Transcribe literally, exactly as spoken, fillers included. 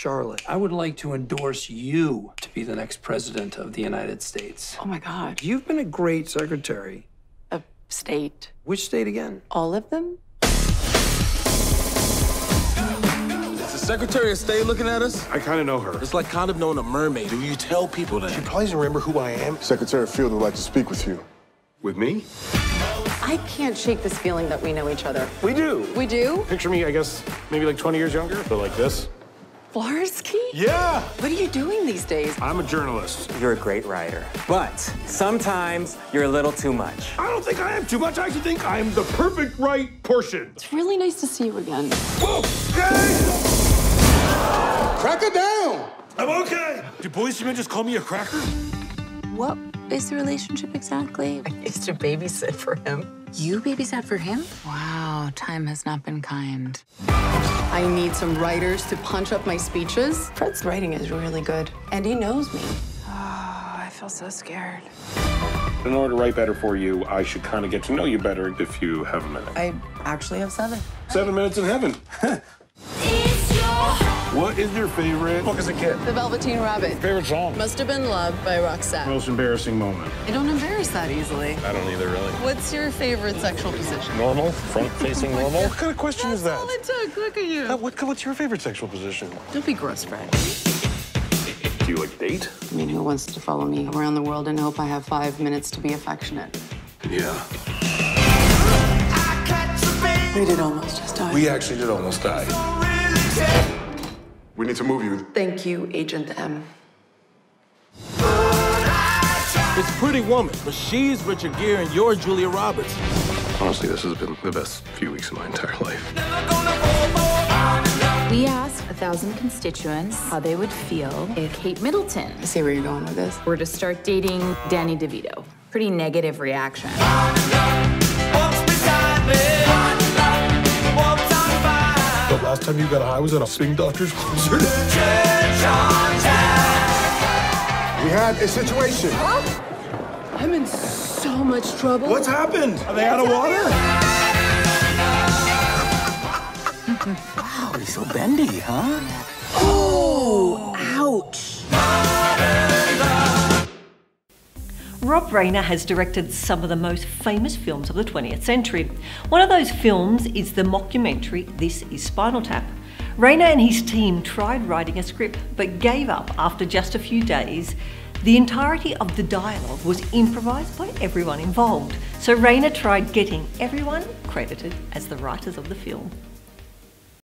Charlotte, I would like to endorse you to be the next president of the United States. Oh my God. You've been a great secretary. Of state. Which state again? All of them? Is the Secretary of State looking at us? I kind of know her. It's like kind of knowing a mermaid. Do you tell people that? She probably doesn't remember who I am. Secretary Field would like to speak with you. With me? I can't shake this feeling that we know each other. We do. We do? Picture me, I guess, maybe like twenty years younger, but like this. Flarsky? Yeah! What are you doing these days? I'm a journalist. You're a great writer, but sometimes you're a little too much. I don't think I am too much. I actually think I'm the perfect right portion. It's really nice to see you again. Okay! Crack it down! I'm okay. Do boys and men just call me a cracker? What is the relationship exactly? I used to babysit for him. You babysat for him? Wow, time has not been kind. I need some writers to punch up my speeches. Fred's writing is really good, and he knows me. Oh, I feel so scared. In order to write better for you, I should kind of get to know you better if you have a minute. I actually have seven. Seven minutes in heaven. What is your favorite book as a kid? The Velveteen Rabbit. Favorite song? Must Have Been Loved by Roxette. Most embarrassing moment? I don't embarrass that easily. I don't either, really. What's your favorite sexual position? Normal? Front-facing normal? What kind of question is that? All it took. Look at you. Uh, what, what's your favorite sexual position? Don't be gross, Fred. Do you like date? I mean, who wants to follow me around the world and hope I have five minutes to be affectionate? Yeah. We did almost just die. We actually did almost die. We need to move you. Thank you, Agent M. It's Pretty Woman, but she's Richard Gere and you're Julia Roberts. Honestly, this has been the best few weeks of my entire life. We asked a thousand constituents how they would feel if Kate Middleton I see where you're going with this. were to start dating Danny DeVito. Pretty negative reaction. The last time you got high was at a Swing Doctors concert. We had a situation. I'm in so much trouble. What's happened? Are they out of water? Wow, he's so bendy, huh? Oh, ouch. Rob Reiner has directed some of the most famous films of the twentieth century. One of those films is the mockumentary This Is Spinal Tap. Reiner and his team tried writing a script but gave up after just a few days. The entirety of the dialogue was improvised by everyone involved, so Reiner tried getting everyone credited as the writers of the film.